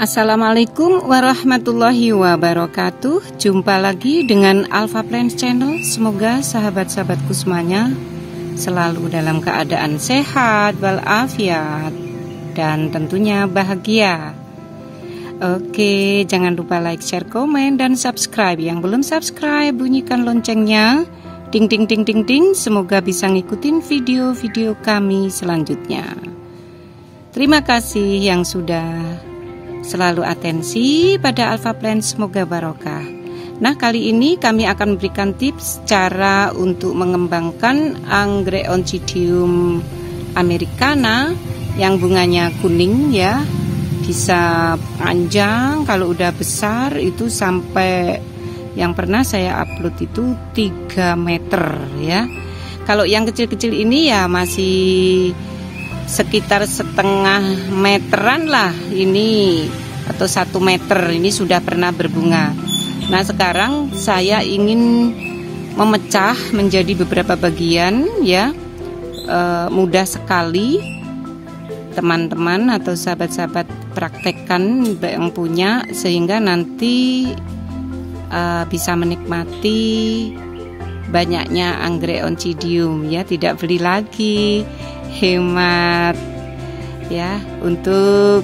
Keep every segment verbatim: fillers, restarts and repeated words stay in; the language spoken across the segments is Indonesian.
Assalamualaikum warahmatullahi wabarakatuh. Jumpa lagi dengan Alpha Plants Channel. Semoga sahabat-sahabatku semuanya selalu dalam keadaan sehat walafiat dan tentunya bahagia. Oke, jangan lupa like, share, komen, dan subscribe. Yang belum subscribe, bunyikan loncengnya. Ding ding ding ding ding. Semoga bisa ngikutin video-video kami selanjutnya. Terima kasih yang sudah selalu atensi pada Alpha Plants, semoga barokah. Nah, kali ini kami akan memberikan tips cara untuk mengembangkan anggrek Oncidium americana yang bunganya kuning ya. Bisa panjang, kalau udah besar itu sampai yang pernah saya upload itu tiga meter ya. Kalau yang kecil-kecil ini ya masih sekitar setengah meteran lah ini, atau satu meter ini sudah pernah berbunga. Nah, sekarang saya ingin memecah menjadi beberapa bagian ya. E, mudah sekali teman-teman atau sahabat-sahabat praktekkan yang punya, sehingga nanti e, bisa menikmati banyaknya anggrek Oncidium ya, tidak beli lagi, hemat ya, untuk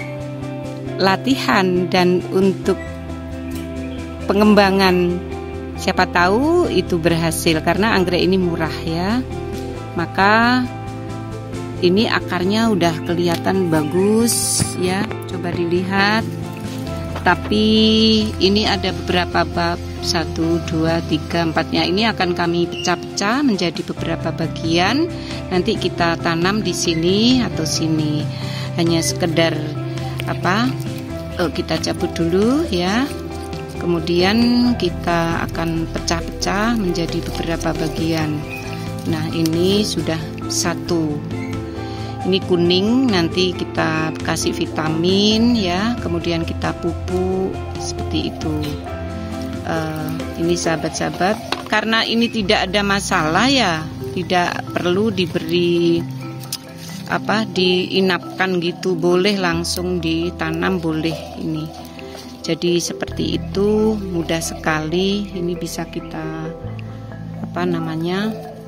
latihan dan untuk pengembangan. Siapa tahu itu berhasil, karena anggrek ini murah ya. Maka ini akarnya udah kelihatan bagus ya, coba dilihat. Tapi ini ada beberapa bab, satu, dua, tiga, empatnya ini akan kami pecah-pecah menjadi beberapa bagian. Nanti kita tanam di sini atau sini. Hanya sekedar apa? Oh, kita cabut dulu ya. Kemudian kita akan pecah-pecah menjadi beberapa bagian. Nah, ini sudah satu. Ini kuning, nanti kita kasih vitamin ya, kemudian kita pupuk seperti itu. Uh, ini sahabat-sahabat, karena ini tidak ada masalah ya, tidak perlu diberi apa, diinapkan gitu, boleh langsung ditanam, boleh ini. Jadi seperti itu, mudah sekali. Ini bisa kita apa namanya,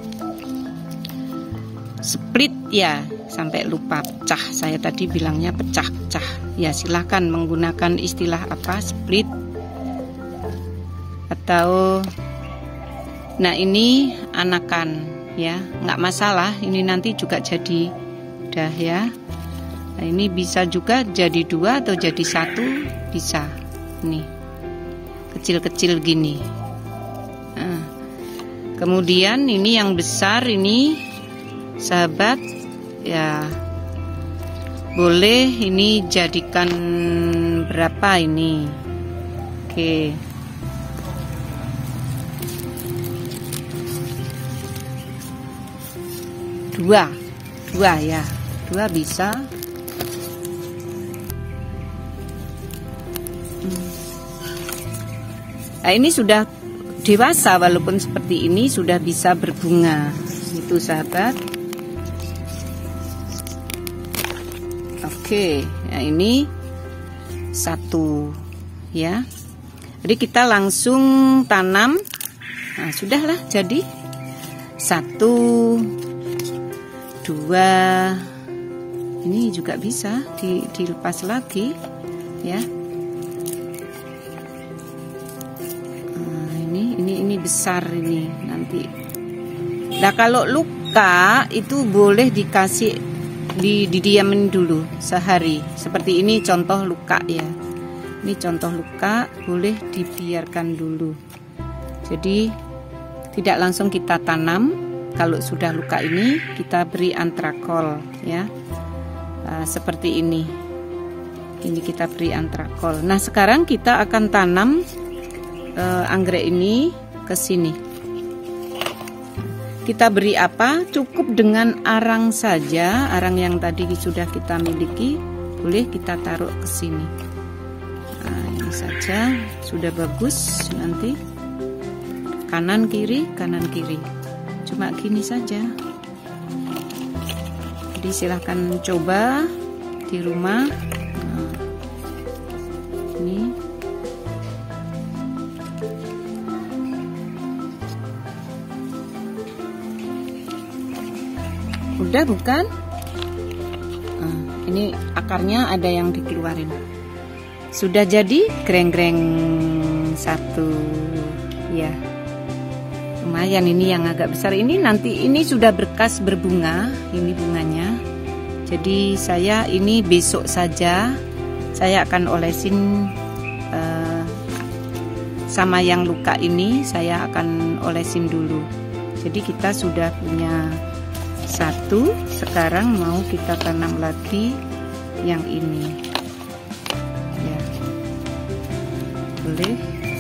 split ya, sampai lupa pecah. Saya tadi bilangnya pecah-pecah ya, silahkan menggunakan istilah apa, split atau. Nah, ini anakan ya, nggak masalah, ini nanti juga jadi dah ya. Nah, ini bisa juga jadi dua atau jadi satu, bisa nih kecil-kecil gini. Nah, kemudian ini yang besar ini sahabat ya, boleh ini jadikan berapa ini. Oke, dua dua ya, dua bisa. Nah, ini sudah dewasa, walaupun seperti ini sudah bisa berbunga itu sahabat. Oke, nah ini satu ya. Jadi kita langsung tanam. Nah, sudahlah jadi satu, dua. Ini juga bisa di, dilepas lagi ya. Nah, ini ini ini besar ini nanti. Nah, kalau luka itu boleh dikasih di didiamin dulu sehari. Seperti ini contoh luka ya. Ini contoh luka, boleh dibiarkan dulu. Jadi tidak langsung kita tanam. Kalau sudah luka ini kita beri antrakol ya. Nah, seperti ini. Ini kita beri antrakol. Nah, sekarang kita akan tanam eh, anggrek ini ke sini. Kita beri apa? Cukup dengan arang saja, arang yang tadi sudah kita miliki, boleh kita taruh ke sini. Nah, ini saja sudah bagus. Nanti kanan kiri, kanan kiri. Cuma gini saja. Jadi silahkan coba di rumah. Nah, Sudah bukan? Nah, ini akarnya ada yang dikeluarin. Sudah jadi greng-greng satu ya. Lumayan ini yang agak besar ini, nanti ini sudah berkas berbunga, ini bunganya. Jadi saya ini besok saja saya akan olesin uh, sama yang luka ini, saya akan olesin dulu. Jadi kita sudah punya satu, sekarang mau kita tanam lagi yang ini ya, boleh.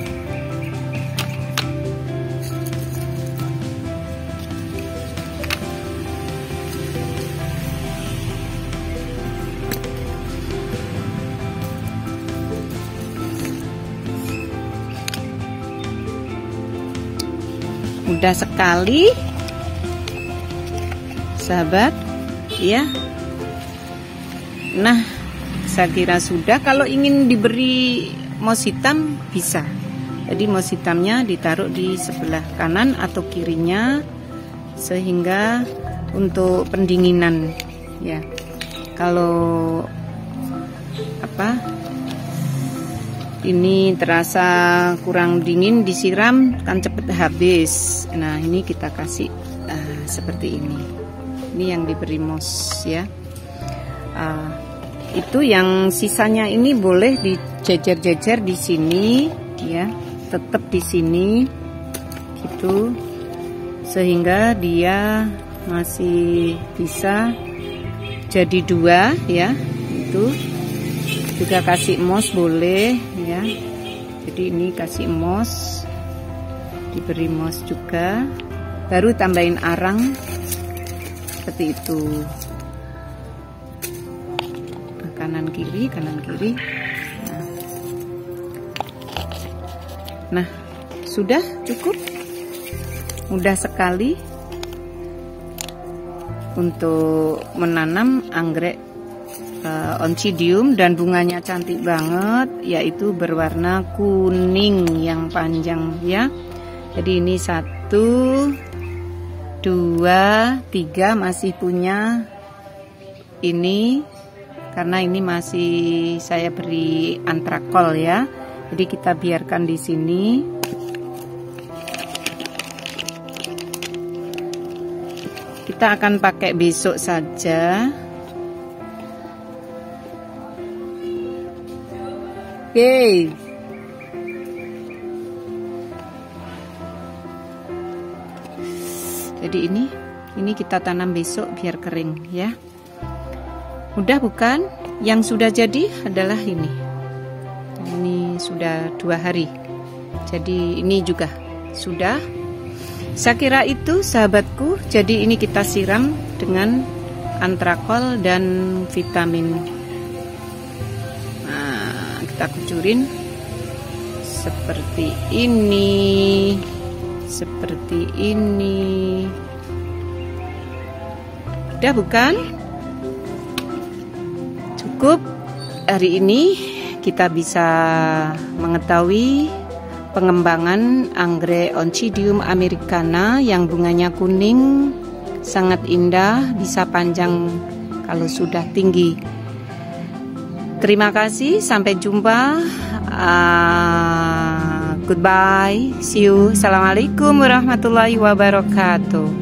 Mudah sekali sahabat ya. Nah, saya kira sudah. Kalau ingin diberi mos hitam bisa. Jadi mos hitamnya ditaruh di sebelah kanan atau kirinya, sehingga untuk pendinginan ya. Kalau apa ini terasa kurang dingin, disiram kan cepet habis. Nah, ini kita kasih uh, seperti ini. Ini yang diberi mos ya. Uh, itu yang sisanya ini boleh dijejer-jejer di sini ya, tetap di sini gitu, sehingga dia masih bisa jadi dua ya. Itu juga kasih mos boleh ya. Jadi ini kasih mos, diberi mos juga, baru tambahin arang seperti itu. Nah, kanan kiri kanan kiri. Nah, nah sudah cukup, mudah sekali untuk menanam anggrek uh, Oncidium, dan bunganya cantik banget, yaitu berwarna kuning yang panjang ya. Jadi ini satu, dua, tiga, masih punya ini, karena ini masih saya beri antrakol ya. Jadi kita biarkan di sini. Kita akan pakai besok saja. Oke. Jadi ini, ini kita tanam besok biar kering ya. Mudah bukan? Yang sudah jadi adalah ini. Ini sudah dua hari. Jadi ini juga sudah. Saya kira itu sahabatku. Jadi ini kita siram dengan antrakol dan vitamin. Nah, kita kucurin seperti ini, seperti ini. Udah bukan? Cukup. Hari ini kita bisa mengetahui pengembangan anggrek Oncidium americana yang bunganya kuning, sangat indah, bisa panjang kalau sudah tinggi. Terima kasih, sampai jumpa. Uh, goodbye, see you. Assalamualaikum warahmatullahi wabarakatuh.